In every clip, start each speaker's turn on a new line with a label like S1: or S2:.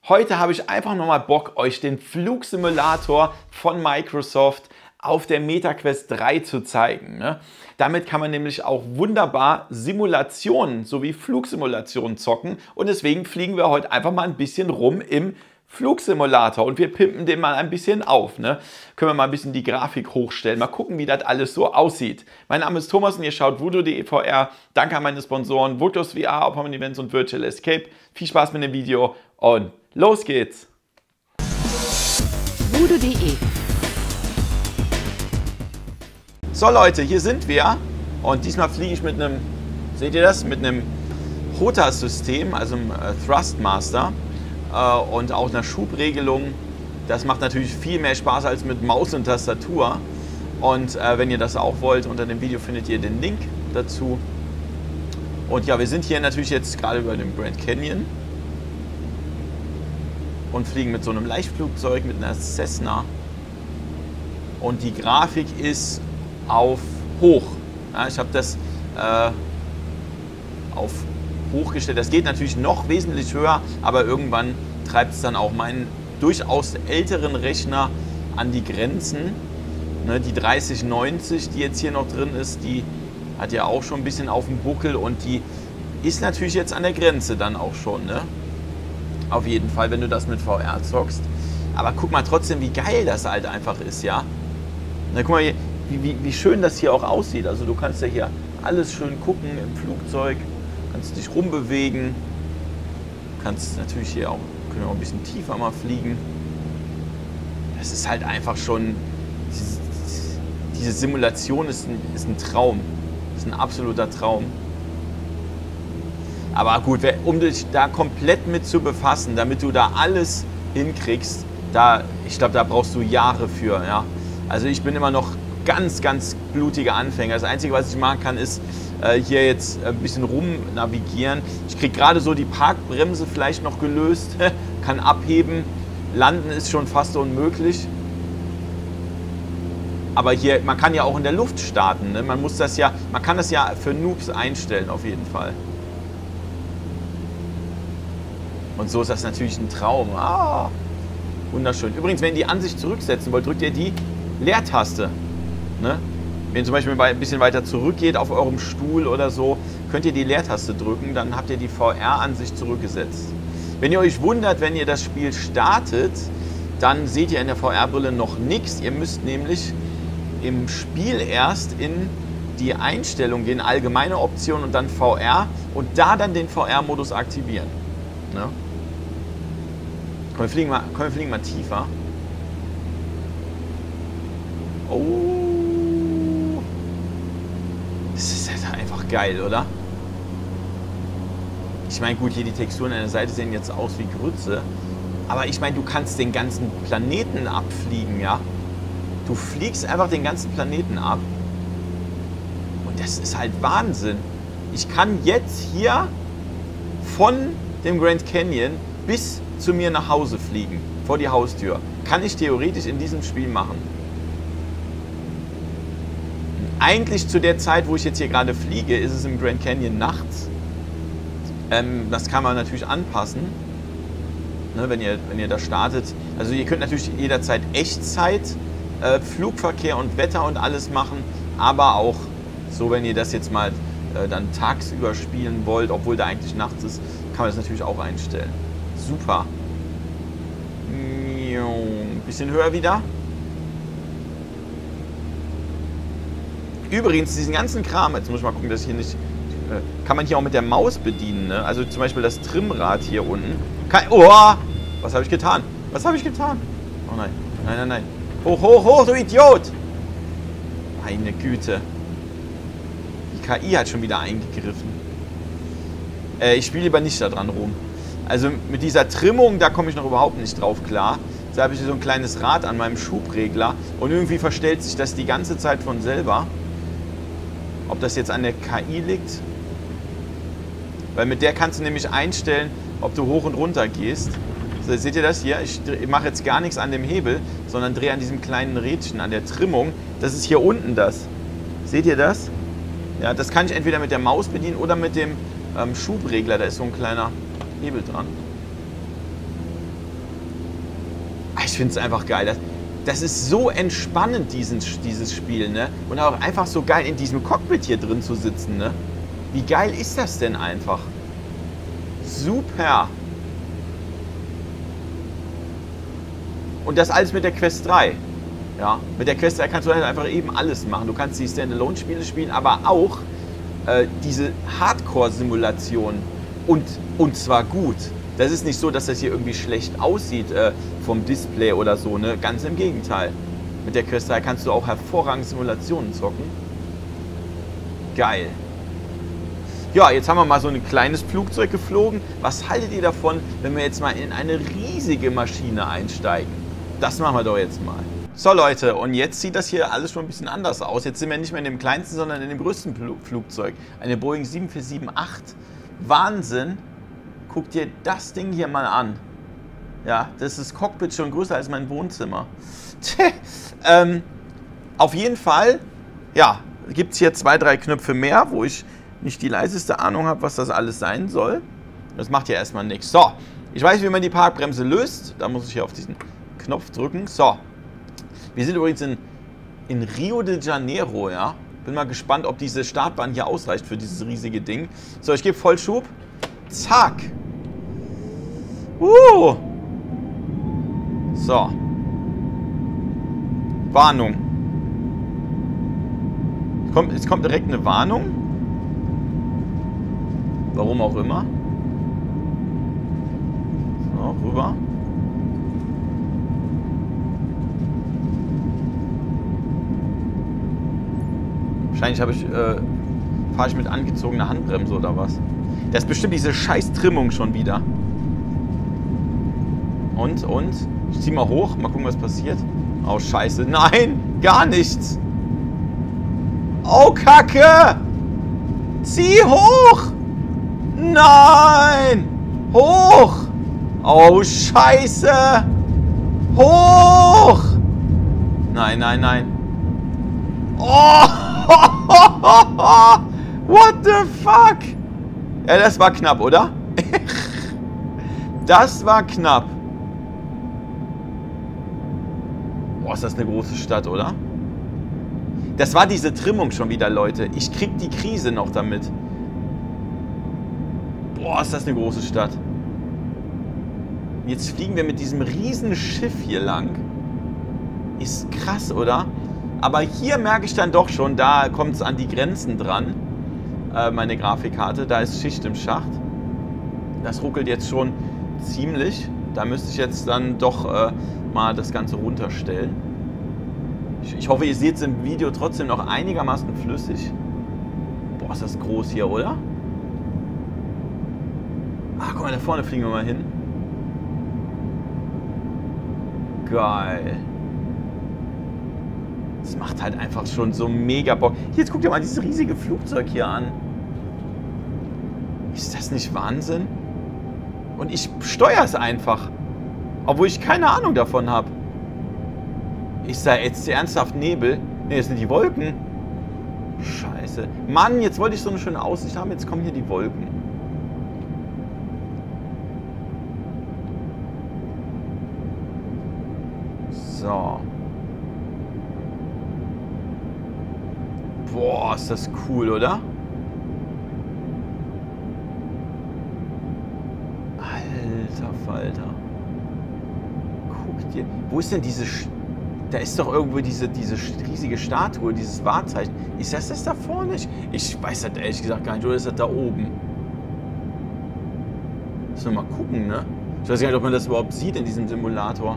S1: Heute habe ich einfach nochmal Bock, euch den Flugsimulator von Microsoft auf der MetaQuest 3 zu zeigen. Damit kann man nämlich auch wunderbar Simulationen sowie Flugsimulationen zocken und deswegen fliegen wir heute einfach mal ein bisschen rum im Flugsimulator und wir pimpen den mal ein bisschen auf. Können wir mal ein bisschen die Grafik hochstellen, mal gucken, wie das alles so aussieht. Mein Name ist Thomas und ihr schaut Voodoo.de VR. Danke an meine Sponsoren Voodoo VR, Opperman Events und Virtual Escape. Viel Spaß mit dem Video und los geht's!
S2: Voodoo.de.
S1: So Leute, hier sind wir und diesmal fliege ich mit einem, seht ihr das, mit einem HOTAS-System, also einem Thrustmaster und auch einer Schubregelung. Das macht natürlich viel mehr Spaß als mit Maus und Tastatur. Und wenn ihr das auch wollt, unter dem Video findet ihr den Link dazu. Und ja, wir sind hier natürlich jetzt gerade über dem Grand Canyon und fliegen mit so einem Leichtflugzeug, mit einer Cessna. Und die Grafik ist auf hoch. Ja, ich habe das auf hoch gestellt. Das geht natürlich noch wesentlich höher, aber irgendwann treibt es dann auch meinen durchaus älteren Rechner an die Grenzen. Die 3090, die jetzt hier noch drin ist, die hat ja auch schon ein bisschen auf dem Buckel und die ist natürlich jetzt an der Grenze dann auch schon. Auf jeden Fall, wenn du das mit VR zockst. Aber guck mal trotzdem, wie geil das halt einfach ist, ja. Na, guck mal, wie schön das hier auch aussieht. Also du kannst ja hier alles schön gucken im Flugzeug, kannst dich rumbewegen, kannst natürlich hier auch, können wir auch ein bisschen tiefer mal fliegen. Das ist halt einfach schon, diese Simulation ist ein Traum, ist ein absoluter Traum. Aber gut, um dich da komplett mit zu befassen, damit du da alles hinkriegst, ich glaube, da brauchst du Jahre für. Ja? Also ich bin immer noch ganz, ganz blutiger Anfänger. Das Einzige, was ich machen kann, ist hier jetzt ein bisschen rum navigieren. Ich kriege gerade so die Parkbremse vielleicht noch gelöst, kann abheben. Landen ist schon fast unmöglich. Aber hier, man kann ja auch in der Luft starten. Man kann das ja für Noobs einstellen auf jeden Fall. Und so ist das natürlich ein Traum. Ah, wunderschön. Übrigens, wenn ihr die Ansicht zurücksetzen wollt, drückt ihr die Leertaste. Wenn ihr zum Beispiel ein bisschen weiter zurückgeht auf eurem Stuhl oder so, könnt ihr die Leertaste drücken, dann habt ihr die VR-Ansicht zurückgesetzt. Wenn ihr euch wundert, wenn ihr das Spiel startet, dann seht ihr in der VR-Brille noch nichts. Ihr müsst nämlich im Spiel erst in die Einstellung gehen, allgemeine Optionen und dann VR und da dann den VR-Modus aktivieren. Komm, wir fliegen mal tiefer. Oh. Das ist halt einfach geil, oder? Ich meine, gut, hier die Texturen an der Seite sehen jetzt aus wie Grütze. Aber ich meine, du kannst den ganzen Planeten abfliegen, ja? Du fliegst einfach den ganzen Planeten ab. Und das ist halt Wahnsinn. Ich kann jetzt hier von dem Grand Canyon bis zu mir nach Hause fliegen, vor die Haustür. Kann ich theoretisch in diesem Spiel machen. Eigentlich zu der Zeit, wo ich jetzt hier gerade fliege, ist es im Grand Canyon nachts. Das kann man natürlich anpassen, wenn ihr da startet. Also ihr könnt natürlich jederzeit Echtzeit, Flugverkehr und Wetter und alles machen, aber auch so, wenn ihr das jetzt mal dann tagsüber spielen wollt, obwohl da eigentlich nachts ist, kann man das natürlich auch einstellen. Super. Ein bisschen höher wieder. Übrigens, diesen ganzen Kram, jetzt muss ich mal gucken, dass ich hier nicht, kann man hier auch mit der Maus bedienen. Also zum Beispiel das Trimmrad hier unten. Oh, was habe ich getan? Was habe ich getan? Oh nein, nein, nein, nein. Hoch, hoch, hoch, du Idiot! Meine Güte. Die KI hat schon wieder eingegriffen. Ich spiele lieber nicht da dran rum. Also mit dieser Trimmung, da komme ich noch überhaupt nicht drauf klar. Da habe ich so ein kleines Rad an meinem Schubregler und irgendwie verstellt sich das die ganze Zeit von selber. Ob das jetzt an der KI liegt? Weil mit der kannst du nämlich einstellen, ob du hoch und runter gehst. So, seht ihr das hier? Ich mache jetzt gar nichts an dem Hebel, sondern drehe an diesem kleinen Rädchen, an der Trimmung. Das ist hier unten das. Seht ihr das? Ja, das kann ich entweder mit der Maus bedienen oder mit dem Schubregler. Da ist so ein kleiner Hebel dran. ich finde es einfach geil. Das ist so entspannend, dieses Spiel, ne? Und auch einfach so geil, in diesem Cockpit hier drin zu sitzen, ne? Wie geil ist das denn einfach? Super. Und das alles mit der Quest 3. Ja, mit der Quest 3 kannst du halt einfach eben alles machen. Du kannst die Standalone-Spiele spielen, aber auch diese Hardcore-Simulation. Und zwar gut. Das ist nicht so, dass das hier irgendwie schlecht aussieht vom Display oder so, ne? Ganz im Gegenteil. Mit der Quest 3 kannst du auch hervorragend Simulationen zocken. Geil. Ja, jetzt haben wir mal so ein kleines Flugzeug geflogen. Was haltet ihr davon, wenn wir jetzt mal in eine riesige Maschine einsteigen? Das machen wir doch jetzt mal. So Leute, und jetzt sieht das hier alles schon ein bisschen anders aus. Jetzt sind wir nicht mehr in dem kleinsten, sondern in dem größten Flugzeug. Eine Boeing 747-8. Wahnsinn. Guck dir das Ding hier mal an. Ja, das ist Cockpit schon größer als mein Wohnzimmer. Auf jeden Fall, ja, gibt es hier 2, 3 Knöpfe mehr, wo ich nicht die leiseste Ahnung habe, was das alles sein soll. Das macht ja erstmal nichts. So, ich weiß, wie man die Parkbremse löst. Da muss ich hier auf diesen Knopf drücken. So, wir sind übrigens in Rio de Janeiro, ja. Bin mal gespannt, ob diese Startbahn hier ausreicht für dieses riesige Ding. So, ich gebe Vollschub. Zack. So. Warnung. Es kommt direkt eine Warnung. Warum auch immer. So, rüber. Wahrscheinlich fahre ich mit angezogener Handbremse oder was. Das ist bestimmt diese scheiß Trimmung schon wieder. Und? Ich zieh mal hoch, mal gucken, was passiert. Oh, scheiße. Nein, gar nichts. Oh, Kacke. Zieh hoch. Nein. Hoch. Oh, scheiße. Hoch. Nein, nein, nein. Oh. What the fuck? Ja, das war knapp, oder? Das war knapp. Boah, ist das eine große Stadt, oder? Das war diese Trimmung schon wieder, Leute. Ich krieg die Krise noch damit. Boah, ist das eine große Stadt. Jetzt fliegen wir mit diesem riesen Schiff hier lang. Ist krass, oder? Aber hier merke ich dann doch schon, da kommt es an die Grenzen dran. Meine Grafikkarte, da ist Schicht im Schacht. Das ruckelt jetzt schon ziemlich. Da müsste ich jetzt dann doch mal das Ganze runterstellen. Ich hoffe, ihr seht es im Video trotzdem noch einigermaßen flüssig. Boah, ist das groß hier, oder? Ah, guck mal, da vorne fliegen wir mal hin. Geil. Das macht halt einfach schon so mega Bock. Jetzt guckt ihr mal dieses riesige Flugzeug hier an. Ist das nicht Wahnsinn? Und ich steuere es einfach. Obwohl ich keine Ahnung davon habe. Ist da jetzt ernsthaft Nebel? Ne, das sind die Wolken. Scheiße. Mann, jetzt wollte ich so eine schöne Aussicht haben. Jetzt kommen hier die Wolken. So. Boah, ist das cool, oder? Alter Falter. Guck dir. Wo ist denn diese... Da ist doch irgendwo diese riesige Statue, dieses Wahrzeichen. Ist das da vorne? Ich weiß das ehrlich gesagt gar nicht. Oder ist das da oben? Müssen wir mal gucken, ne? Ich weiß gar nicht, ob man das überhaupt sieht in diesem Simulator.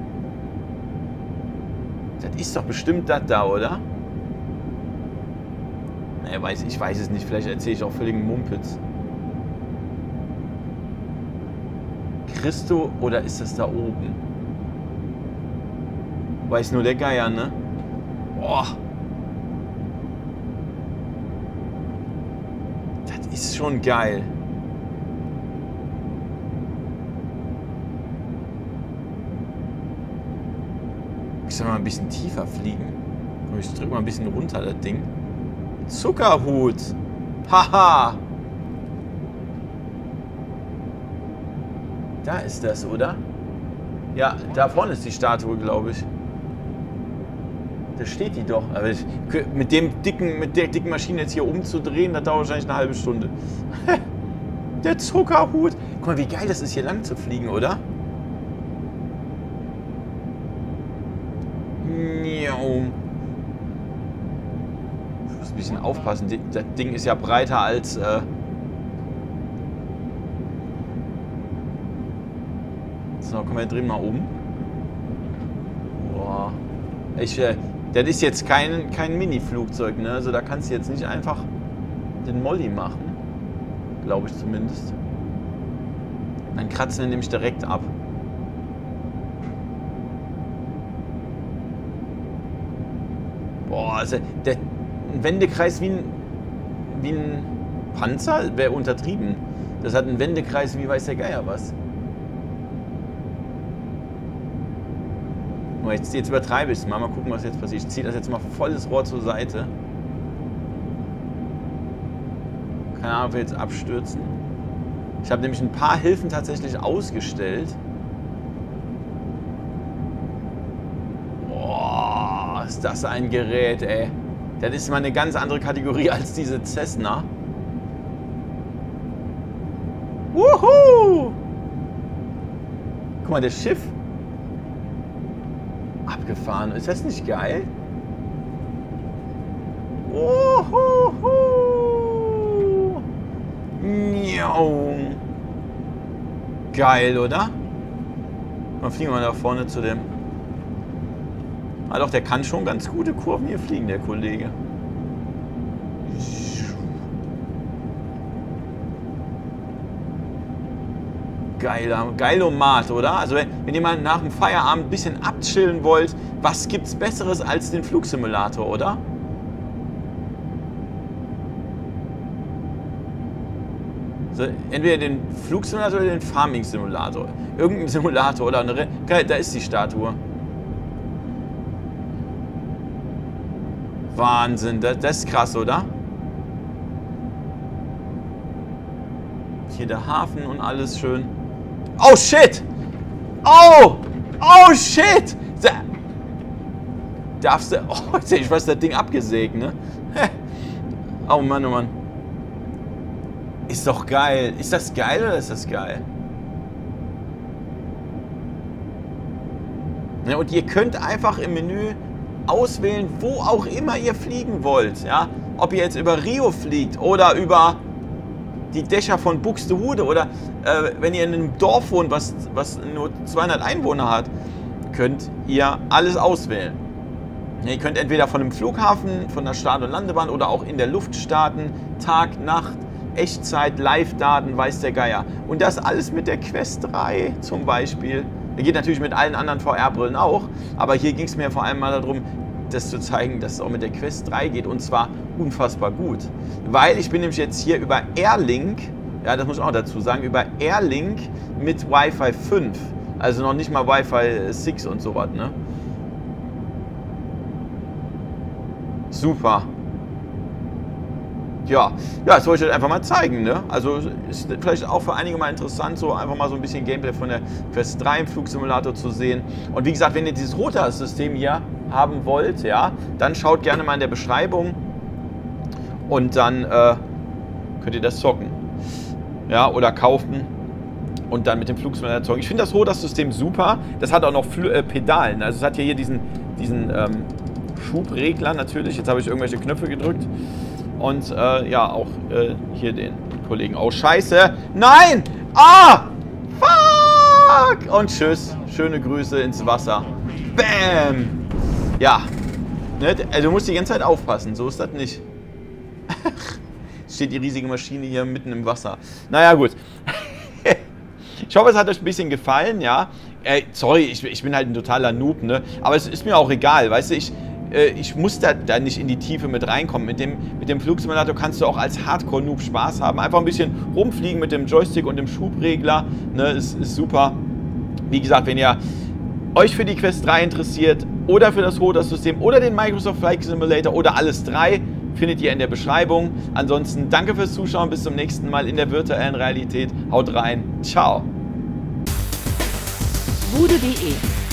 S1: Das ist doch bestimmt das da, oder? Naja, ich weiß es nicht. Vielleicht erzähle ich auch völligen Mumpitz. Christo oder ist das da oben? Weiß nur der Geier, ne? Boah. Das ist schon geil. Ich soll mal ein bisschen tiefer fliegen. Ich drück mal ein bisschen runter, das Ding. Zuckerhut. Haha. Da ist das, oder? Ja, da vorne ist die Statue, glaube ich. Da steht die doch. Aber mit der dicken Maschine jetzt hier umzudrehen, das dauert wahrscheinlich eine halbe Stunde. Der Zuckerhut. Guck mal, wie geil das ist, hier lang zu fliegen, oder? Ich muss ein bisschen aufpassen. Das Ding ist ja breiter als... So, komm, wir drehen mal um. Boah. Das ist jetzt kein Mini-Flugzeug, ne? Also da kannst du jetzt nicht einfach den Molly machen. Glaube ich zumindest. Dann kratzen wir nämlich direkt ab. Boah, also ein Wendekreis wie ein Panzer wäre untertrieben. Das hat einen Wendekreis wie weiß der Geier was. Jetzt übertreibe ich es mal. Mal gucken, was jetzt passiert. Ich ziehe das jetzt mal volles Rohr zur Seite. Keine Ahnung, ob wir jetzt abstürzen. Ich habe nämlich ein paar Hilfen tatsächlich ausgestellt. Boah, ist das ein Gerät, ey. Das ist mal eine ganz andere Kategorie als diese Cessna. Wuhu! Guck mal, das Schiff. Abgefahren. Ist das nicht geil? Wuhu! Geil, oder? Dann fliegen wir da vorne zu dem. Ah doch, der kann schon ganz gute Kurven hier fliegen, der Kollege. Geilomat, oder? Also wenn ihr mal nach dem Feierabend ein bisschen abchillen wollt, was gibt's Besseres als den Flugsimulator, oder? So, entweder den Flugsimulator oder den Farming-Simulator. Irgendein Simulator oder eine... Geil, da ist die Statue. Wahnsinn, das ist krass, oder? Hier der Hafen und alles schön. Oh, shit! Oh! Oh, shit! Darfst du... Oh, jetzt hätte ich fast das Ding abgesägt, ne? Oh Mann, oh Mann. Ist doch geil. Ist das geil oder ist das geil? Ja, und ihr könnt einfach im Menü auswählen, wo auch immer ihr fliegen wollt. Ja? Ob ihr jetzt über Rio fliegt oder über die Dächer von Buxtehude oder wenn ihr in einem Dorf wohnt, was nur 200 Einwohner hat, könnt ihr alles auswählen. Ja, ihr könnt entweder von einem Flughafen, von der Start- und Landebahn oder auch in der Luft starten, Tag, Nacht, Echtzeit, Live-Daten, weiß der Geier. Und das alles mit der Quest 3 zum Beispiel. Das geht natürlich mit allen anderen VR-Brillen auch, aber hier ging es mir vor allem mal darum, das zu zeigen, dass es auch mit der Quest 3 geht und zwar unfassbar gut. Weil ich bin nämlich jetzt hier über Airlink, ja, das muss ich auch dazu sagen, über Airlink mit Wi-Fi 5. Also noch nicht mal Wi-Fi 6 und sowas, ne? Super. Ja, das wollte ich euch einfach mal zeigen, ne? Also ist vielleicht auch für einige mal interessant, so einfach mal so ein bisschen Gameplay von der Quest 3 im Flugsimulator zu sehen. Und wie gesagt, wenn ihr dieses ROTAS-System hier haben wollt, ja, dann schaut gerne mal in der Beschreibung und dann könnt ihr das zocken. Ja, oder kaufen und dann mit dem Flugsimulator zocken. Ich finde das ROTAS-System super. Das hat auch noch Pedalen. Also es hat hier diesen Schubregler natürlich. Jetzt habe ich irgendwelche Knöpfe gedrückt. Und ja, auch hier den Kollegen. Oh, scheiße. Nein! Ah! Fuck! Und tschüss. Schöne Grüße ins Wasser. Bam! Ja. Ne? Also du musst die ganze Zeit aufpassen. So ist das nicht. Steht die riesige Maschine hier mitten im Wasser. Naja, gut. Ich hoffe, es hat euch ein bisschen gefallen, ja. Sorry, ich bin halt ein totaler Noob, ne? Aber es ist mir auch egal, weißt du, ich muss da nicht in die Tiefe mit reinkommen. Mit dem Flugsimulator kannst du auch als Hardcore-Noob Spaß haben. Einfach ein bisschen rumfliegen mit dem Joystick und dem Schubregler. Ne, ist super. Wie gesagt, wenn ihr euch für die Quest 3 interessiert oder für das ROTAS-System oder den Microsoft Flight Simulator oder alles drei, findet ihr in der Beschreibung. Ansonsten danke fürs Zuschauen. Bis zum nächsten Mal in der virtuellen Realität. Haut rein. Ciao.
S2: Bude.de